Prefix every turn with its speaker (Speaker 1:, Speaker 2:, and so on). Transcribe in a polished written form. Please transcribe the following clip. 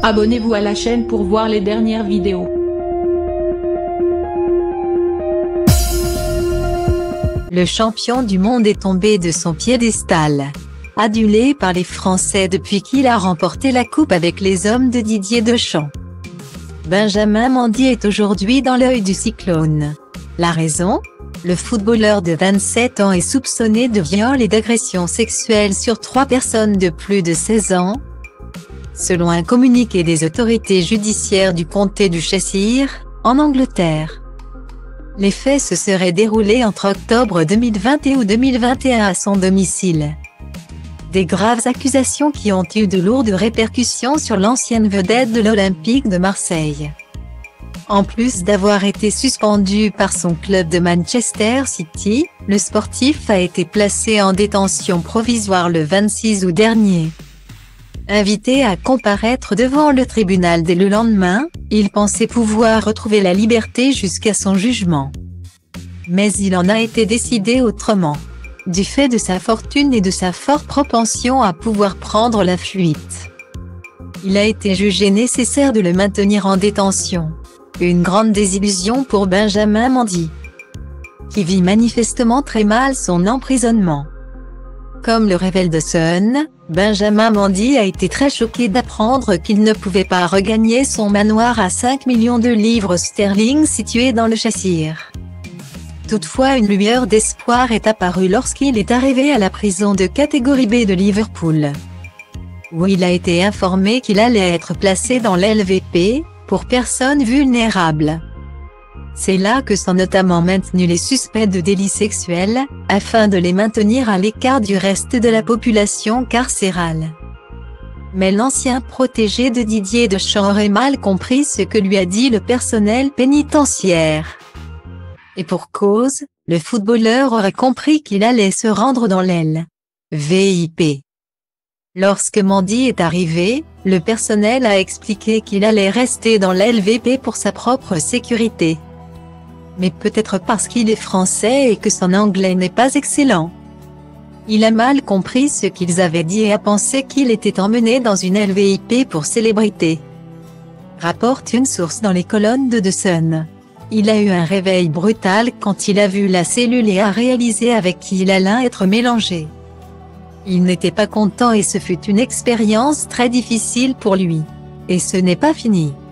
Speaker 1: Abonnez-vous à la chaîne pour voir les dernières vidéos.
Speaker 2: Le champion du monde est tombé de son piédestal. Adulé par les Français depuis qu'il a remporté la coupe avec les hommes de Didier Deschamps, Benjamin Mendy est aujourd'hui dans l'œil du cyclone. La raison ? Le footballeur de 27 ans est soupçonné de viol et d'agression sexuelle sur 3 personnes de plus de 16 ans. Selon un communiqué des autorités judiciaires du comté du Cheshire, en Angleterre. Les faits se seraient déroulés entre octobre 2020 et août 2021 à son domicile. Des graves accusations qui ont eu de lourdes répercussions sur l'ancienne vedette de l'Olympique de Marseille. En plus d'avoir été suspendu par son club de Manchester City, le sportif a été placé en détention provisoire le 26 août dernier. Invité à comparaître devant le tribunal dès le lendemain, il pensait pouvoir retrouver la liberté jusqu'à son jugement. Mais il en a été décidé autrement. Du fait de sa fortune et de sa forte propension à pouvoir prendre la fuite, il a été jugé nécessaire de le maintenir en détention. Une grande désillusion pour Benjamin Mendy, qui vit manifestement très mal son emprisonnement. Comme le révèle The Sun, Benjamin Mendy a été très choqué d'apprendre qu'il ne pouvait pas regagner son manoir à 5 millions de livres sterling situé dans le Cheshire. Toutefois, une lueur d'espoir est apparue lorsqu'il est arrivé à la prison de catégorie B de Liverpool, où il a été informé qu'il allait être placé dans l'LVP, pour personnes vulnérables. C'est là que sont notamment maintenus les suspects de délits sexuels, afin de les maintenir à l'écart du reste de la population carcérale. Mais l'ancien protégé de Didier Deschamps aurait mal compris ce que lui a dit le personnel pénitentiaire. Et pour cause, le footballeur aurait compris qu'il allait se rendre dans l'LVP. Lorsque Mendy est arrivé, le personnel a expliqué qu'il allait rester dans l'LVP pour sa propre sécurité. Mais peut-être parce qu'il est français et que son anglais n'est pas excellent. Il a mal compris ce qu'ils avaient dit et a pensé qu'il était emmené dans une LVP pour célébrité. Rapporte une source dans les colonnes de The Sun. Il a eu un réveil brutal quand il a vu la cellule et a réalisé avec qui il allait être mélangé. Il n'était pas content et ce fut une expérience très difficile pour lui. Et ce n'est pas fini.